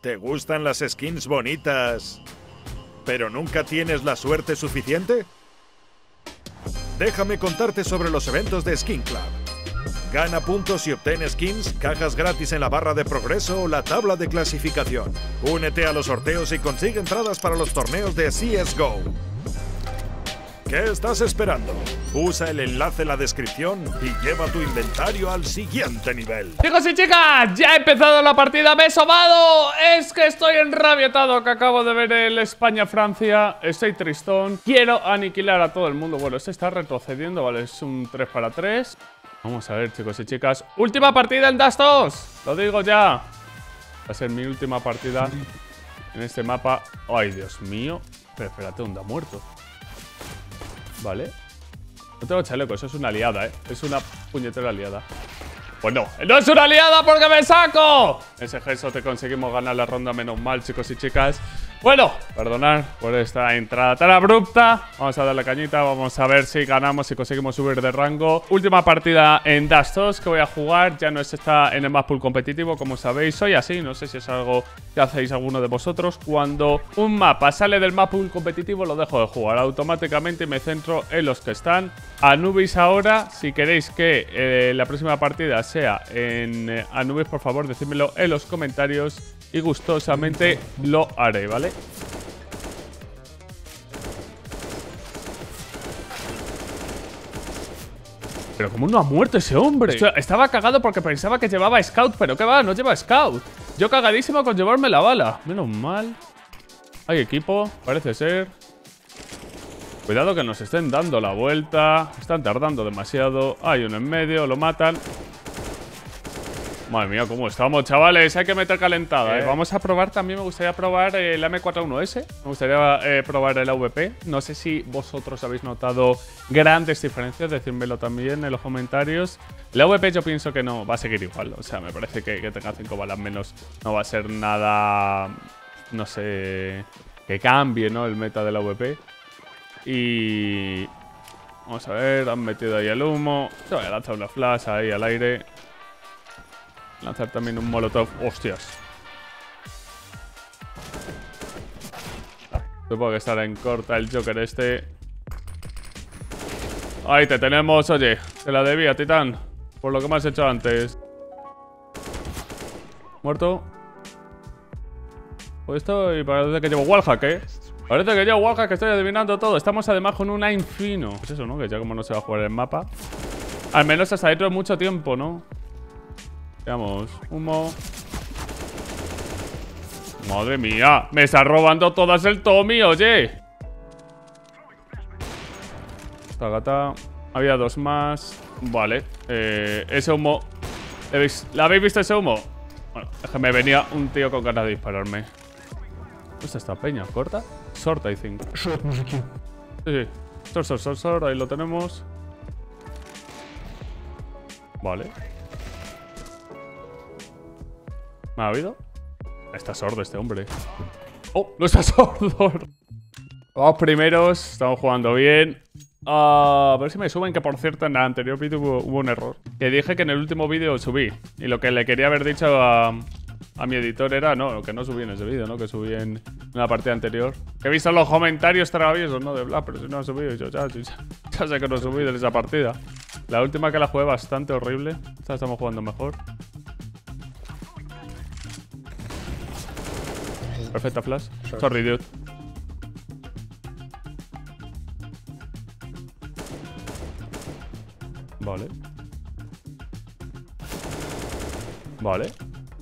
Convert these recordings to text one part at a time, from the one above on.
¿Te gustan las skins bonitas, pero nunca tienes la suerte suficiente? Déjame contarte sobre los eventos de Skin Club. Gana puntos y obtén skins, cajas gratis en la barra de progreso o la tabla de clasificación. Únete a los sorteos y consigue entradas para los torneos de CSGO. ¿Qué estás esperando? Usa el enlace en la descripción y lleva tu inventario al siguiente nivel. Chicos y chicas, ya ha empezado la partida, me he sobado. Es que estoy enrabietado que acabo de ver el España-Francia. Estoy tristón. Quiero aniquilar a todo el mundo. Bueno, este está retrocediendo, vale, es un 3 para 3. Vamos a ver, chicos y chicas. Última partida en Dust 2. Lo digo ya. Va a ser mi última partida en este mapa. Ay, Dios mío. Pero espérate, ¿dónde ha muerto? Vale. No tengo chaleco, eso es una aliada, Es una puñetera aliada. Pues no, no es una aliada porque me saco. Ese gesto te conseguimos ganar la ronda, menos mal, chicos y chicas. Bueno, perdonad por esta entrada tan abrupta. Vamos a darle cañita, vamos a ver si ganamos, si conseguimos subir de rango. Última partida en Dust 2 que voy a jugar. Ya no está en el map pool competitivo, como sabéis. Soy así, no sé si es algo que hacéis alguno de vosotros. Cuando un mapa sale del map pool competitivo, lo dejo de jugar automáticamente y me centro en los que están. Anubis ahora, si queréis que la próxima partida sea en Anubis, por favor, decídmelo en los comentarios y gustosamente lo haré, ¿vale? Pero ¿cómo no ha muerto ese hombre? O sea, estaba cagado porque pensaba que llevaba Scout, pero ¿qué va? No lleva Scout. Yo cagadísimo con llevarme la bala. Menos mal. Hay equipo, parece ser. Cuidado que nos estén dando la vuelta. Están tardando demasiado. Hay uno en medio, lo matan. Madre mía, ¿cómo estamos, chavales? Hay que meter calentada, Vamos a probar también, me gustaría probar el M41S. Me gustaría probar el AVP. No sé si vosotros habéis notado grandes diferencias. Decídmelo también en los comentarios. El AVP yo pienso que no va a seguir igual. O sea, me parece que tenga 5 balas menos no va a ser nada, no sé, que cambie, ¿no? El meta del AVP. Y vamos a ver, han metido ahí el humo. Se voy a lanzar una flash ahí al aire. Lanzar también un molotov. ¡Hostias! Supongo que estará en corta el Joker este. Ahí te tenemos, oye. Te la debía, Titán. Por lo que me has hecho antes. Muerto. Pues esto y parece que llevo wallhack, Parece que llevo wallhack, que estoy adivinando todo. Estamos además con un aim fino. Pues eso, ¿no? Que ya como no se va a jugar el mapa. Al menos hasta dentro de mucho tiempo, ¿no? Veamos, humo. Madre mía, me está robando todas el Tommy, oye. Esta gata. Había dos más. Vale, ese humo. ¿La habéis visto ese humo? Bueno, es que me venía un tío con ganas de dispararme. ¿Dónde está esta peña? ¿Corta? Short, I think. Short, mужики. Sí, sí. Short, ahí lo tenemos. Vale. ¿Me ha oído? Está sordo este hombre. ¡Oh! ¡No está sordo! Vamos primeros. Estamos jugando bien. A ver si me suben, que por cierto en el anterior vídeo hubo un error. Que dije que en el último vídeo subí. Y lo que le quería haber dicho a mi editor era, no, que no subí en ese vídeo, ¿no? Que subí en una partida anterior. Que he visto los comentarios traviesos, ¿no? De bla, pero si no ha subido, yo ya sé que no subí de esa partida. La última que la jugué bastante horrible. Esta estamos jugando mejor. Perfecta flash. Sorry, dude. Vale. Vale.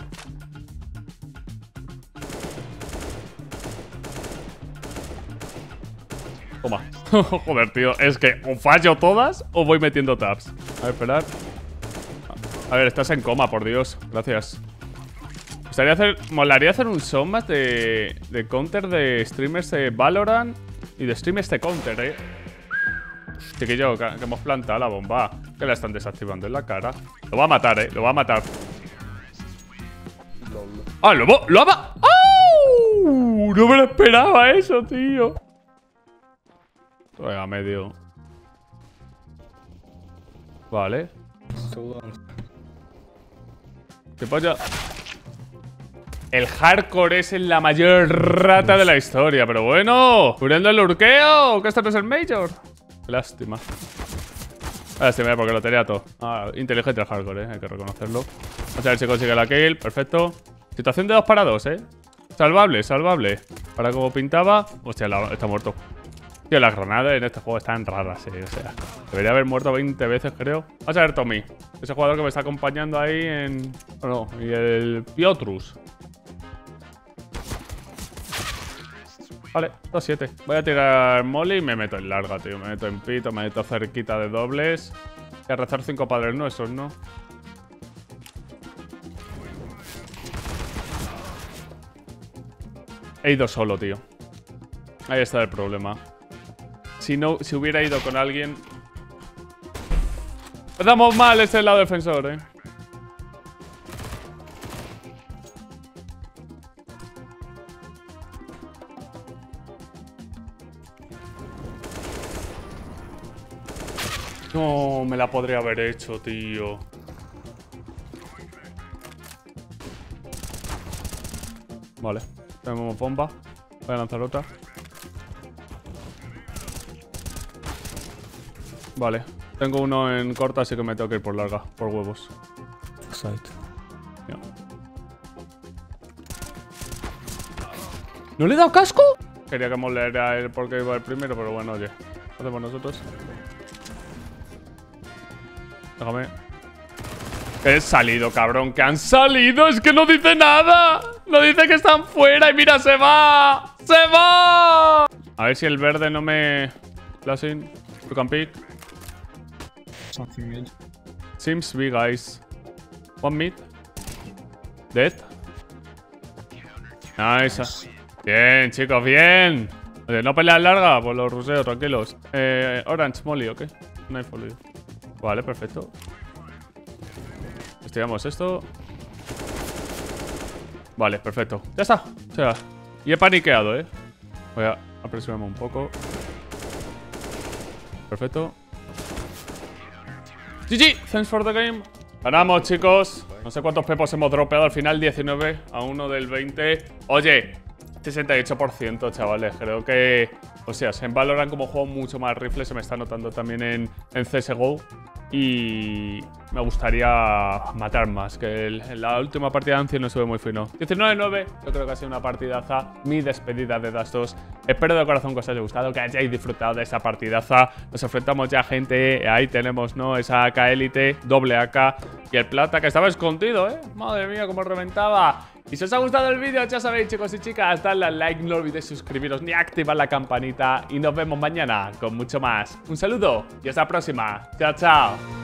Toma. Joder, tío. Es que o fallo todas o voy metiendo tabs. A ver, esperar. A ver, estás en coma, por Dios. Gracias. Molaría hacer un show más de counter de streamers de Valorant y de streamers de counter, Chiquillo, que hemos plantado la bomba. Que la están desactivando en la cara. Lo va a matar, lo va a matar. ¡Ah, lo ha matado! ¡Oh! No me lo esperaba eso, tío. Venga, medio. Vale. ¿Qué pasa? El hardcore es la mayor rata de la historia. Pero bueno, cubriendo el lurkeo. Que esto no es el Major. Lástima. Lástima, porque lo tenía todo. Inteligente el hardcore, hay que reconocerlo. Vamos a ver si consigue la kill. Perfecto. Situación de 2 para 2, Salvable, salvable. Para como pintaba. Hostia, está muerto. Tío, las granadas en este juego están raras, o sea, debería haber muerto 20 veces, creo. Vamos a ver Tommy, ese jugador que me está acompañando ahí en... No, y el Piotrus. Vale, 2-7. Voy a tirar molly y me meto en larga, tío. Me meto en pito, me meto cerquita de dobles. Voy a rezar 5 padres nuestros, ¿no? He ido solo, tío. Ahí está el problema. Si hubiera ido con alguien... Empezamos mal este lado defensor, No, me la podría haber hecho, tío. Vale, tenemos bomba. Voy a lanzar otra. Vale, tengo uno en corta, así que me tengo que ir por larga, por huevos. Yeah. ¿No le he dado casco? Quería que moleara él porque iba el primero, pero bueno, oye. Lo hacemos nosotros. Déjame. Que he salido, cabrón. Que han salido. Es que no dice nada. No dice que están fuera. Y mira, se va. ¡Se va! A ver si el verde no me... Flashing. You can pick. Something mid. Seems big, guys. One mid. Dead. Nice. Bien, chicos, bien. Oye, no peleas larga, pues los ruseo, tranquilos. Orange, molly, ok. No hay folio. Vale, perfecto. Estiramos esto. Vale, perfecto. Ya está. O sea, y he paniqueado, Voy a apresurarme un poco. Perfecto. GG, thanks for the game. Ganamos, chicos. No sé cuántos pepos hemos dropeado al final. 19 a 1 del 20. Oye, 68%, chavales. Creo que... O sea, en Valorant como juego mucho más rifle. Se me está notando también en CSGO. Y me gustaría matar más. Que en la última partida de Ancio no estuve muy fino. 19-9. Yo creo que ha sido una partidaza. Mi despedida de Dust 2. Espero de corazón que os haya gustado. Que hayáis disfrutado de esta partidaza. Nos enfrentamos ya, gente. Ahí tenemos, ¿no? Esa AK Elite, doble AK. Y el plata que estaba escondido, Madre mía, cómo reventaba. Y si os ha gustado el vídeo, ya sabéis, chicos y chicas, dadle al like, no olvidéis suscribiros ni activar la campanita. Y nos vemos mañana con mucho más. Un saludo y hasta la próxima. Chao, chao.